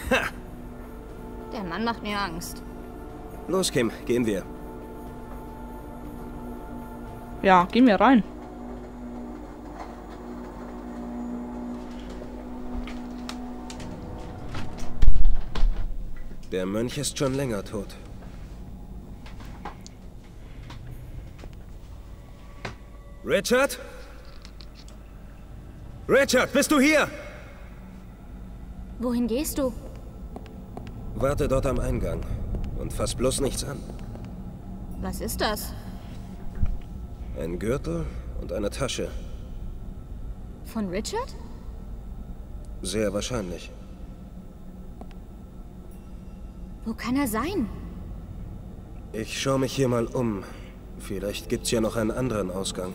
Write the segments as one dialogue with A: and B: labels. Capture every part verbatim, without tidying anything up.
A: Ha!
B: Der Mann macht mir Angst.
A: Los, Kim, gehen wir.
C: Ja, gehen wir rein.
A: Der Mönch ist schon länger tot. Richard? Richard, bist du hier?
B: Wohin gehst du?
A: Warte dort am Eingang und fass bloß nichts an.
B: Was ist das?
A: Ein Gürtel und eine Tasche.
B: Von Richard?
A: Sehr wahrscheinlich.
B: Wo kann er sein?
A: Ich schaue mich hier mal um. Vielleicht gibt's ja noch einen anderen Ausgang.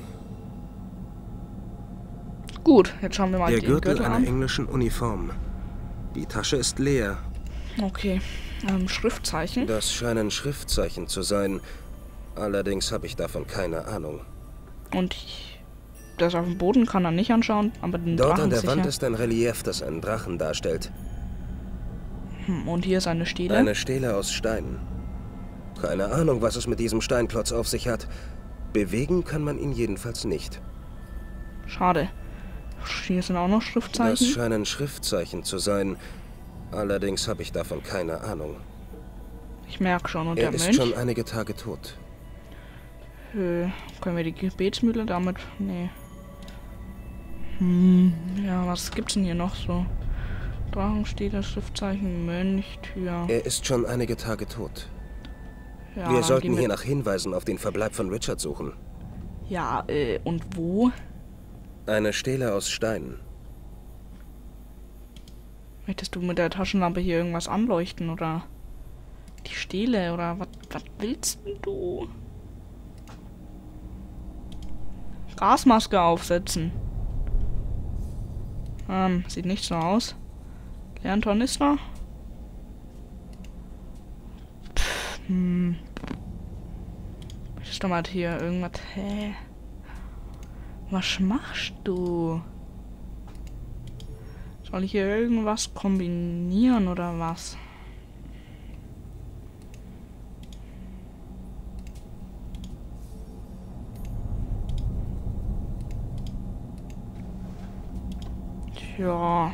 C: Gut, jetzt schauen wir mal
A: Der
C: den
A: Gürtel
C: Gürtel
A: einer
C: an.
A: englischen Uniform. Die Tasche ist leer.
C: Okay, ähm, Schriftzeichen.
A: Das scheinen Schriftzeichen zu sein. Allerdings habe ich davon keine Ahnung.
C: Und ich, das auf dem Boden kann er nicht anschauen, aber den
A: Dort
C: Drachen
A: an der
C: sicher.
A: Wand ist ein Relief, das einen Drachen darstellt.
C: Hm, und hier ist eine Stele.
A: Eine Stele aus Stein. Keine Ahnung, was es mit diesem Steinklotz auf sich hat. Bewegen kann man ihn jedenfalls nicht.
C: Schade. Hier sind auch noch
A: Das
C: Schriftzeichen.
A: scheinen Schriftzeichen zu sein. Allerdings habe ich davon keine Ahnung.
C: Ich merke schon. Und
A: Er
C: der
A: ist
C: Mönch?
A: schon einige Tage tot.
C: Äh, können wir die Gebetsmühle damit? Nee. Hm, ja, was gibt's denn hier noch so? Drachenstele, Schriftzeichen, Mönch, Tür.
A: Er ist schon einige Tage tot.
C: Ja,
A: Wir
C: dann
A: sollten
C: gehen
A: hier nach Hinweisen auf den Verbleib von Richard suchen.
C: Ja, äh, und wo?
A: Eine Stele aus Stein.
C: Möchtest du mit der Taschenlampe hier irgendwas anleuchten, oder? Die Stele, oder was, was willst denn du? Gasmaske aufsetzen. Ähm, sieht nicht so aus. Leeren Tornister. Pff, hm. Möchtest du mal hier irgendwas... Hä? Was machst du? Soll ich hier irgendwas kombinieren oder was? Tja.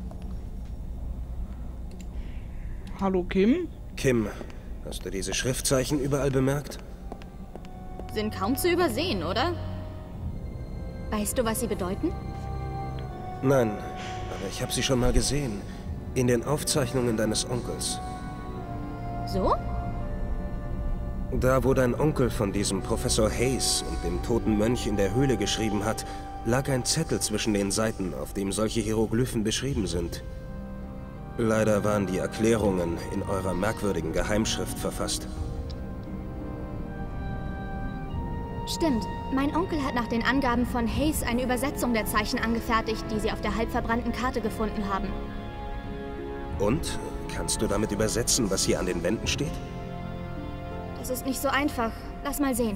C: Hallo Kim?
A: Kim, hast du diese Schriftzeichen überall bemerkt?
B: Sind kaum zu übersehen, oder? Weißt du, was sie bedeuten?
A: Nein, aber ich habe sie schon mal gesehen. In den Aufzeichnungen deines Onkels.
B: So?
A: Da, wo dein Onkel von diesem Professor Hayes und dem toten Mönch in der Höhle geschrieben hat, lag ein Zettel zwischen den Seiten, auf dem solche Hieroglyphen beschrieben sind. Leider waren die Erklärungen in eurer merkwürdigen Geheimschrift verfasst.
B: Stimmt. Mein Onkel hat nach den Angaben von Hayes eine Übersetzung der Zeichen angefertigt, die sie auf der halb verbrannten Karte gefunden haben.
A: Und? Kannst du damit übersetzen, was hier an den Wänden steht?
B: Das ist nicht so einfach. Lass mal sehen.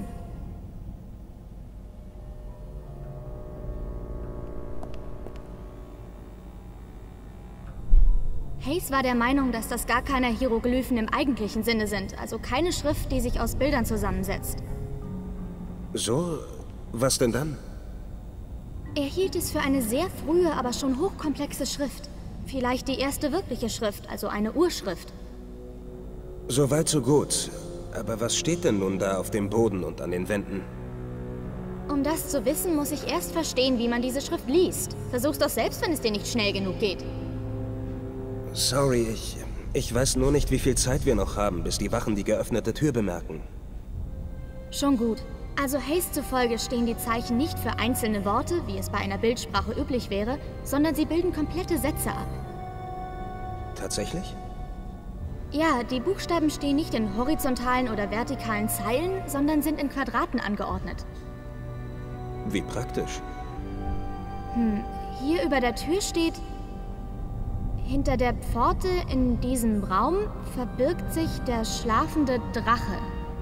B: Hayes war der Meinung, dass das gar keine Hieroglyphen im eigentlichen Sinne sind, also keine Schrift, die sich aus Bildern zusammensetzt.
A: So? Was denn dann?
B: Er hielt es für eine sehr frühe, aber schon hochkomplexe Schrift. Vielleicht die erste wirkliche Schrift, also eine Urschrift.
A: Soweit so gut. Aber was steht denn nun da auf dem Boden und an den Wänden?
B: Um das zu wissen, muss ich erst verstehen, wie man diese Schrift liest. Versuch's doch selbst, wenn es dir nicht schnell genug geht.
A: Sorry, ich... Ich weiß nur nicht, wie viel Zeit wir noch haben, bis die Wachen die geöffnete Tür bemerken.
B: Schon gut. Also Hayes zufolge stehen die Zeichen nicht für einzelne Worte, wie es bei einer Bildsprache üblich wäre, sondern sie bilden komplette Sätze ab.
A: Tatsächlich?
B: Ja, die Buchstaben stehen nicht in horizontalen oder vertikalen Zeilen, sondern sind in Quadraten angeordnet.
A: Wie praktisch.
B: Hm, hier über der Tür steht: Hinter der Pforte in diesem Raum verbirgt sich der schlafende Drache.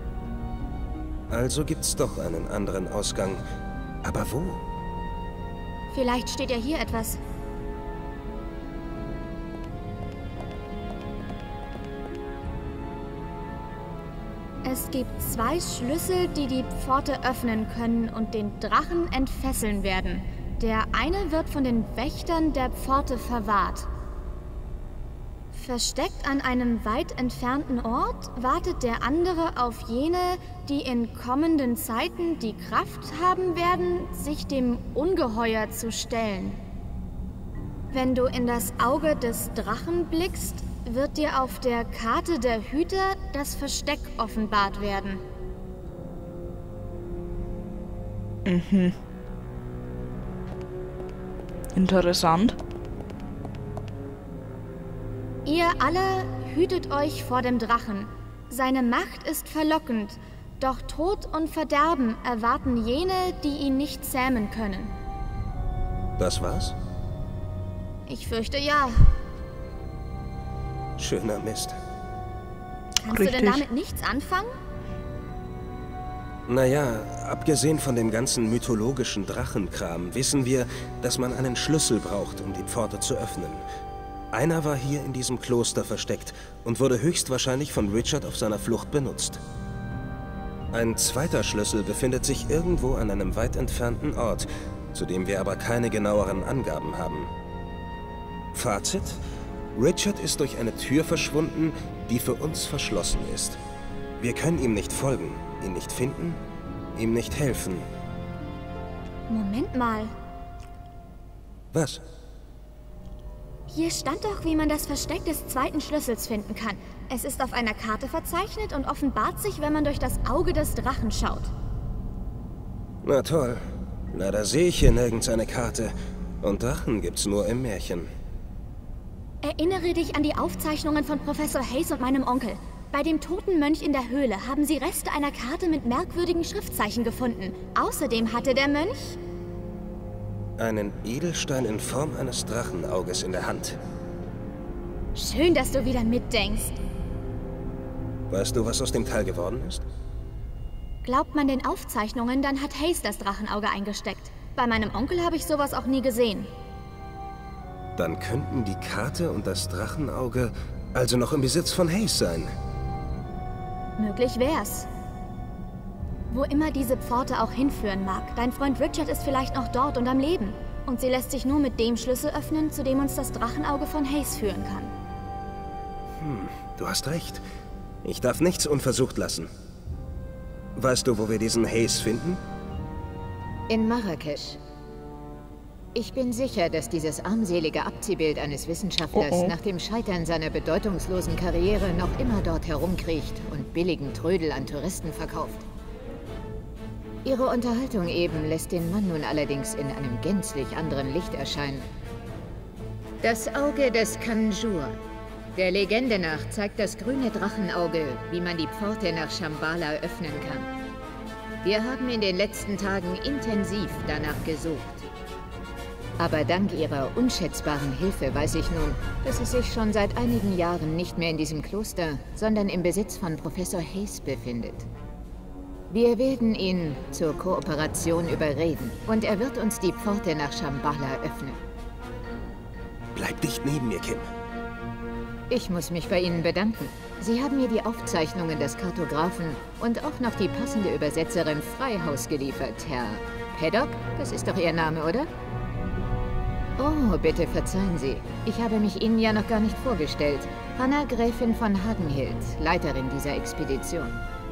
A: Also gibt's doch einen anderen Ausgang. Aber wo?
B: Vielleicht steht ja hier etwas. Es gibt zwei Schlüssel, die die Pforte öffnen können und den Drachen entfesseln werden. Der eine wird von den Wächtern der Pforte verwahrt. Versteckt an einem weit entfernten Ort wartet der andere auf jene, die in kommenden Zeiten die Kraft haben werden, sich dem Ungeheuer zu stellen. Wenn du in das Auge des Drachen blickst, wird dir auf der Karte der Hüter das Versteck offenbart werden.
C: Mhm. Interessant.
B: Ihr alle hütet euch vor dem Drachen. Seine Macht ist verlockend, doch Tod und Verderben erwarten jene, die ihn nicht zähmen können.
A: Das war's?
B: Ich fürchte ja.
A: Schöner Mist.
B: Kannst
C: Richtig.
B: du denn damit nichts anfangen?
A: Naja, abgesehen von dem ganzen mythologischen Drachenkram wissen wir, dass man einen Schlüssel braucht, um die Pforte zu öffnen. Einer war hier in diesem Kloster versteckt und wurde höchstwahrscheinlich von Richard auf seiner Flucht benutzt. Ein zweiter Schlüssel befindet sich irgendwo an einem weit entfernten Ort, zu dem wir aber keine genaueren Angaben haben. Fazit: Richard ist durch eine Tür verschwunden, die für uns verschlossen ist. Wir können ihm nicht folgen, ihn nicht finden, ihm nicht helfen.
B: Moment mal.
A: Was?
B: Hier stand doch, wie man das Versteck des zweiten Schlüssels finden kann. Es ist auf einer Karte verzeichnet und offenbart sich, wenn man durch das Auge des Drachen schaut.
A: Na toll. Leider sehe ich hier nirgends eine Karte. Und Drachen gibt's nur im Märchen.
B: Erinnere dich an die Aufzeichnungen von Professor Hayes und meinem Onkel. Bei dem toten Mönch in der Höhle haben sie Reste einer Karte mit merkwürdigen Schriftzeichen gefunden. Außerdem hatte der Mönch
A: einen Edelstein in Form eines Drachenauges in der Hand.
B: Schön, dass du wieder mitdenkst.
A: Weißt du, was aus dem Teil geworden ist?
B: Glaubt man den Aufzeichnungen, dann hat Hayes das Drachenauge eingesteckt. Bei meinem Onkel habe ich sowas auch nie gesehen.
A: Dann könnten die Karte und das Drachenauge also noch im Besitz von Hayes sein.
B: Möglich wär's. Wo immer diese Pforte auch hinführen mag, dein Freund Richard ist vielleicht noch dort und am Leben. Und sie lässt sich nur mit dem Schlüssel öffnen, zu dem uns das Drachenauge von Hayes führen kann.
A: Hm, du hast recht. Ich darf nichts unversucht lassen. Weißt du, wo wir diesen Hayes finden?
D: In Marrakesch. Ich bin sicher, dass dieses armselige Abziehbild eines Wissenschaftlers
C: Oh oh.
D: nach dem Scheitern seiner bedeutungslosen Karriere noch immer dort herumkriecht und billigen Trödel an Touristen verkauft. Ihre Unterhaltung eben lässt den Mann nun allerdings in einem gänzlich anderen Licht erscheinen. Das Auge des Kanjur. Der Legende nach zeigt das grüne Drachenauge, wie man die Pforte nach Shambhala öffnen kann. Wir haben in den letzten Tagen intensiv danach gesucht. Aber dank ihrer unschätzbaren Hilfe weiß ich nun, dass es sich schon seit einigen Jahren nicht mehr in diesem Kloster, sondern im Besitz von Professor Hayes befindet. Wir werden ihn zur Kooperation überreden und er wird uns die Pforte nach Shambhala öffnen.
A: Bleib dicht neben mir, Kim.
D: Ich muss mich bei Ihnen bedanken. Sie haben mir die Aufzeichnungen des Kartografen und auch noch die passende Übersetzerin Freihaus geliefert, Herr Paddock. Das ist doch Ihr Name, oder? Oh, bitte verzeihen Sie. Ich habe mich Ihnen ja noch gar nicht vorgestellt. Hanna Gräfin von Hagenhild, Leiterin dieser Expedition.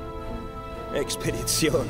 A: Expedition.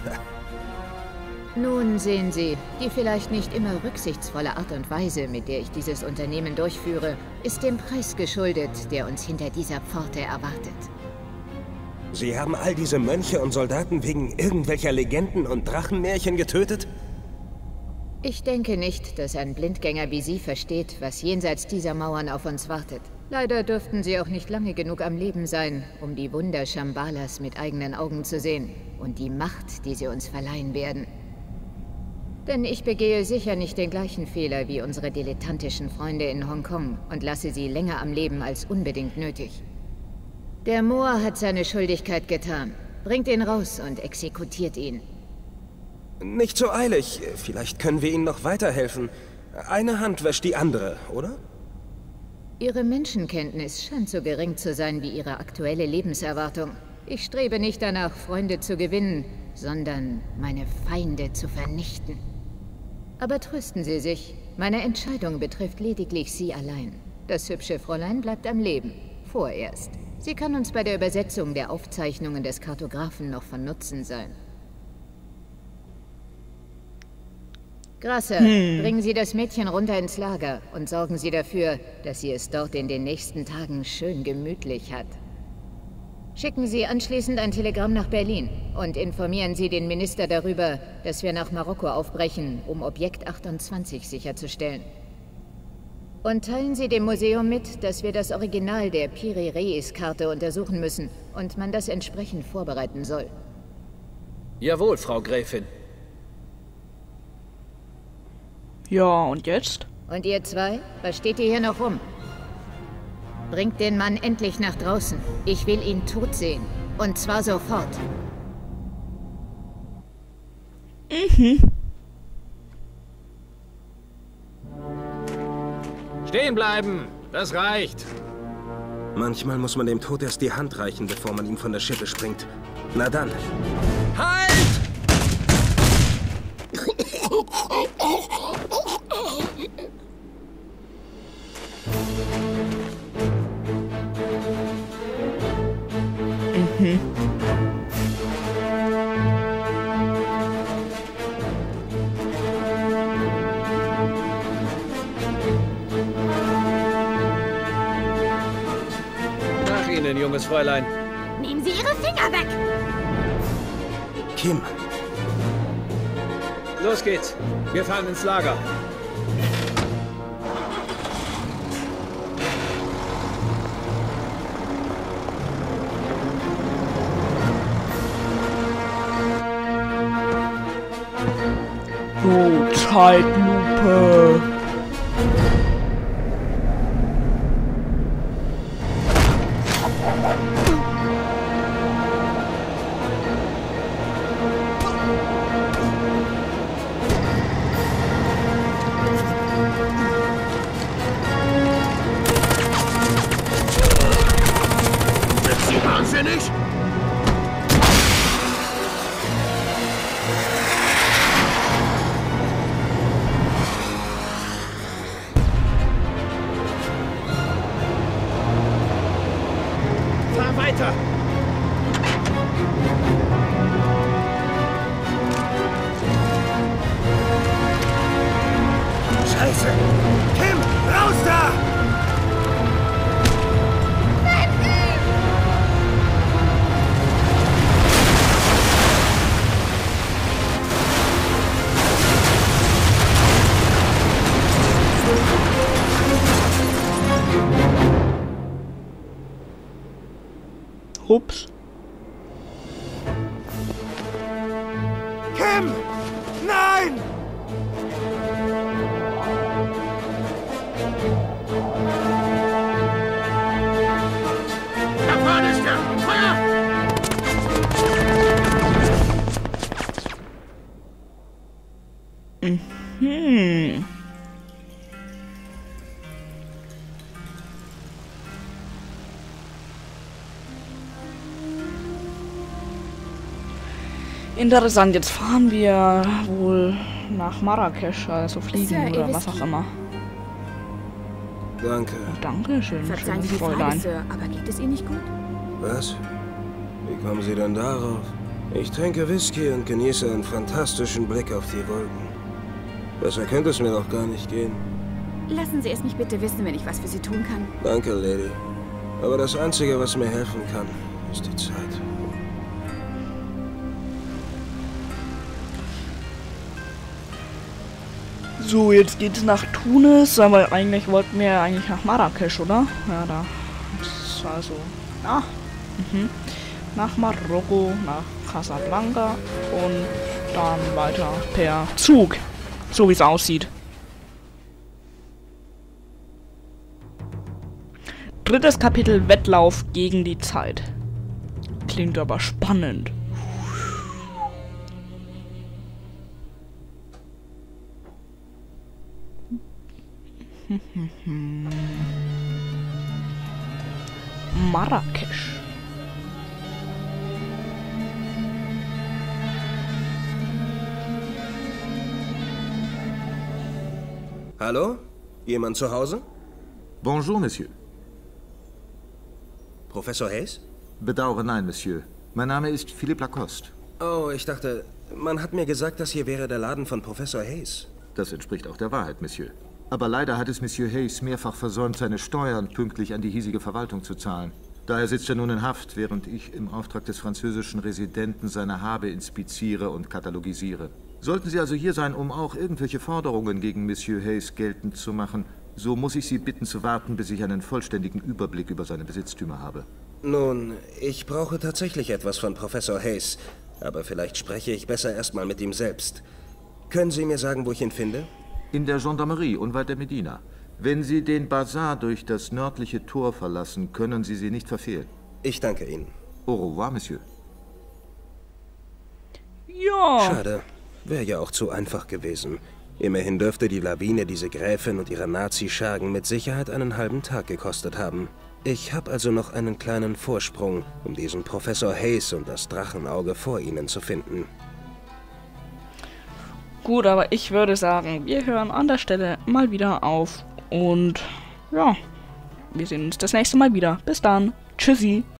D: Nun sehen Sie, die vielleicht nicht immer rücksichtsvolle Art und Weise, mit der ich dieses Unternehmen durchführe, ist dem Preis geschuldet, der uns hinter dieser Pforte erwartet.
A: Sie haben all diese Mönche und Soldaten wegen irgendwelcher Legenden und Drachenmärchen getötet?
D: Ich denke nicht, dass ein Blindgänger wie Sie versteht, was jenseits dieser Mauern auf uns wartet. Leider dürften Sie auch nicht lange genug am Leben sein, um die Wunder Shambalas mit eigenen Augen zu sehen und die Macht, die sie uns verleihen werden. Denn ich begehe sicher nicht den gleichen Fehler wie unsere dilettantischen Freunde in Hongkong und lasse sie länger am Leben als unbedingt nötig. Der Moor hat seine Schuldigkeit getan. Bringt ihn raus und exekutiert ihn.
A: Nicht so eilig. Vielleicht können wir Ihnen noch weiterhelfen. Eine Hand wäscht die andere, oder?
D: Ihre Menschenkenntnis scheint so gering zu sein wie Ihre aktuelle Lebenserwartung. Ich strebe nicht danach, Freunde zu gewinnen, sondern meine Feinde zu vernichten. Aber trösten Sie sich, meine Entscheidung betrifft lediglich Sie allein. Das hübsche Fräulein bleibt am Leben. Vorerst. Sie kann uns bei der Übersetzung der Aufzeichnungen des Kartografen noch von Nutzen sein. Grasser, hm. bringen Sie das Mädchen runter ins Lager und sorgen Sie dafür, dass sie es dort in den nächsten Tagen schön gemütlich hat. Schicken Sie anschließend ein Telegramm nach Berlin und informieren Sie den Minister darüber, dass wir nach Marokko aufbrechen, um Objekt achtundzwanzig sicherzustellen. Und teilen Sie dem Museum mit, dass wir das Original der Piri Reis-Karte untersuchen müssen und man das entsprechend vorbereiten soll.
E: Jawohl, Frau Gräfin.
C: Ja, und jetzt?
D: Und ihr zwei? Was steht ihr hier noch rum? Bringt den Mann endlich nach draußen. Ich will ihn tot sehen. Und zwar sofort.
C: Mhm.
E: Stehen bleiben! Das reicht!
A: Manchmal muss man dem Tod erst die Hand reichen, bevor man ihm von der Schippe springt. Na dann.
E: Halt!
C: Mhm.
E: Nach Ihnen, junges Fräulein.
B: Nehmen Sie Ihre Finger weg!
A: Kim.
E: Los geht's. Wir fahren ins Lager.
C: So, Zeitlupe.
E: Sind Sie wahnsinnig? Fahr weiter!
A: Scheiße! Kim, raus da!
C: Ups.
A: Kim! Nein!
E: Da vorne ist er! Feuer!
C: Mhm. Interessant, jetzt fahren wir wohl nach Marrakesch, also fliegen
B: Sir,
C: oder
B: ihr
C: was
B: wisst-
C: auch immer.
A: Danke.
C: Dankeschön,
B: Verzeihen
C: schönes
B: Sie die Frage,
C: Fräulein.
B: Sir, aber geht es Ihnen nicht gut?
A: Was? Wie kommen Sie denn darauf? Ich trinke Whisky und genieße einen fantastischen Blick auf die Wolken. Besser könnte es mir doch gar nicht gehen.
B: Lassen Sie es mich bitte wissen, wenn ich was für Sie tun kann.
A: Danke, Lady. Aber das Einzige, was mir helfen kann, ist die Zeit.
C: So, jetzt geht's nach Tunis, aber eigentlich wollten wir eigentlich nach Marrakesch, oder? Ja, da. Das ist also. Ah. Mhm. Nach Marokko, nach Casablanca und dann weiter per Zug. So wie es aussieht. Drittes Kapitel: Wettlauf gegen die Zeit. Klingt aber spannend. Marrakesch.
A: Hallo? Jemand zu Hause?
F: Bonjour, Monsieur.
A: Professor Hayes?
F: Bedauere, nein, Monsieur. Mein Name ist Philippe Lacoste.
A: Oh, ich dachte, man hat mir gesagt, das hier wäre der Laden von Professor Hayes.
F: Das entspricht auch der Wahrheit, Monsieur. Aber leider hat es Monsieur Hayes mehrfach versäumt, seine Steuern pünktlich an die hiesige Verwaltung zu zahlen. Daher sitzt er nun in Haft, während ich im Auftrag des französischen Residenten seine Habe inspiziere und katalogisiere. Sollten Sie also hier sein, um auch irgendwelche Forderungen gegen Monsieur Hayes geltend zu machen, so muss ich Sie bitten zu warten, bis ich einen vollständigen Überblick über seine Besitztümer habe.
A: Nun, ich brauche tatsächlich etwas von Professor Hayes, aber vielleicht spreche ich besser erstmal mit ihm selbst. Können Sie mir sagen, wo ich ihn finde?
F: In der Gendarmerie, unweit der Medina. Wenn Sie den Bazar durch das nördliche Tor verlassen, können Sie sie nicht verfehlen.
A: Ich danke Ihnen.
F: Au revoir, Monsieur.
C: Ja.
A: Schade. Wäre ja auch zu einfach gewesen. Immerhin dürfte die Lawine diese Gräfin und ihre Nazi-Schergen mit Sicherheit einen halben Tag gekostet haben. Ich habe also noch einen kleinen Vorsprung, um diesen Professor Hayes und das Drachenauge vor Ihnen zu finden.
C: Gut, aber ich würde sagen, wir hören an der Stelle mal wieder auf. Und ja, wir sehen uns das nächste Mal wieder. Bis dann. Tschüssi.